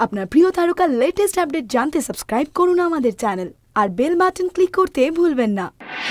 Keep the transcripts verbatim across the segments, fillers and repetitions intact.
আপনার প্রিয় তারকার লেটেস্ট আপডেট জানতে সাবস্ক্রাইব করুন আমাদের চ্যানেল আর বেল বাটন ক্লিক করতে ভুলবেন না।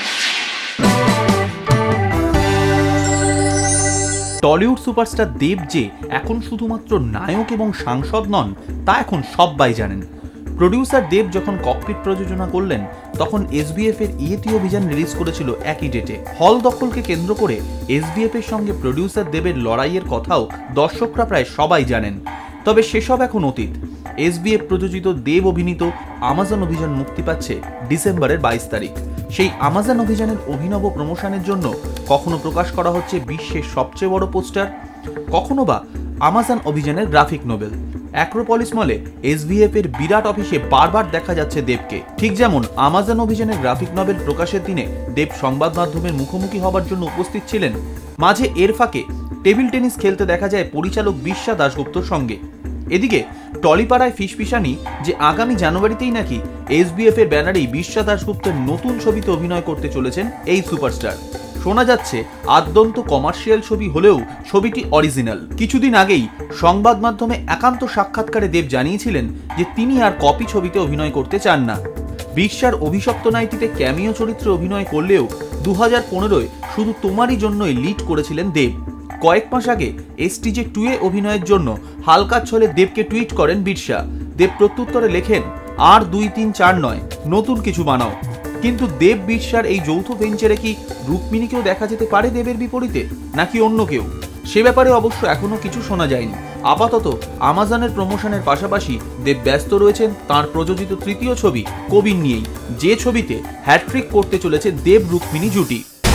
টলিউড সুপারস্টার দেব যে এখন শুধুমাত্র নায়ক এবং সাংসদ নন তা এখন সবাই জানেন। প্রডিউসার দেব যখন ককপিট প্রযোজনা করলেন তখন এসবিএফ এর ইয়েতি অভিযান রিলিজ করেছিল একই ডেটে। হল দখলকে কেন্দ্র করে এসবিএফ এর সঙ্গে প্রডিউসার দেবের লড়াইয়ের কথাও দর্শকরা প্রায় সবাই জানেন। তবে সেসব এখন অতীত। এসবিএফ প্রযোজিত দেব অভিনীত আমাজন অভিযান মুক্তি পাচ্ছে ডিসেম্বরের বাইশ তারিখ। সেই আমাজন অভিযানের অভিনব প্রমোশনের জন্য কখনো প্রকাশ করা হচ্ছে বিশ্বের সবচেয়ে বড় পোস্টার, কখনো বা আমাজন অভিযানের গ্রাফিক নোবেল। অ্যাক্রোপলিস মলে এসবিএফ এর বিরাট অফিসে বারবার দেখা যাচ্ছে দেবকে। ঠিক যেমন আমাজন অভিযানের গ্রাফিক নোবেল প্রকাশের দিনে দেব সংবাদ মাধ্যমের মুখোমুখি হবার জন্য উপস্থিত ছিলেন। মাঝে এর ফাঁকে টেবিল টেনিস খেলতে দেখা যায় পরিচালক বিশ্বা দাশগুপ্তর সঙ্গে। এদিকে টলিপাড়ায় ফিসফিসানি যে আগামী জানুয়ারিতেই নাকি এসবিএফ এর ব্যানারেই বিশ্বা দাশগুপ্তের নতুন ছবিতে অভিনয় করতে চলেছেন এই সুপারস্টার। শোনা যাচ্ছে আদ্যন্ত কমার্শিয়াল ছবি হলেও ছবিটি অরিজিনাল। কিছুদিন আগেই সংবাদ মাধ্যমে একান্ত সাক্ষাৎকারে দেব জানিয়েছিলেন যে তিনি আর কপি ছবিতে অভিনয় করতে চান না। বিশ্বার অভিশপ্ত নাইটিতে ক্যামিও চরিত্রে অভিনয় করলেও দু হাজার পনেরোয় শুধু তোমারই জন্যই লিড করেছিলেন দেব। কয়েক মাস আগে এসটিজে টু এ অভিনয়ের জন্য হালকা ছলে দেবকে টুইট করেন বিরসা। দেব প্রত্যুত্তরে লেখেন, আর দুই তিন চার নয়, নতুন কিছু বানাও। কিন্তু দেব বিরসার এই যৌথ ভেঞ্চারে কি রুক্মিণীকেও দেখা যেতে পারে দেবের বিপরীতে, নাকি অন্য কেউ? সে ব্যাপারে অবশ্য এখনো কিছু শোনা যায়নি। আপাতত আমাজনের প্রমোশনের পাশাপাশি দেব ব্যস্ত রয়েছেন তাঁর প্রযোজিত তৃতীয় ছবি কবির নিয়েই, যে ছবিতে হ্যাট্রিক করতে চলেছে দেব রুক্মিণী জুটি।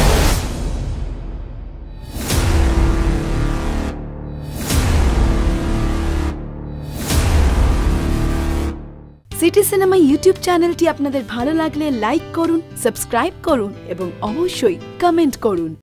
সিটি সিনেমা ইউটিউব চ্যানেলটি আপনাদের ভালো লাগলে লাইক করুন, সাবস্ক্রাইব করুন এবং অবশ্যই কমেন্ট করুন।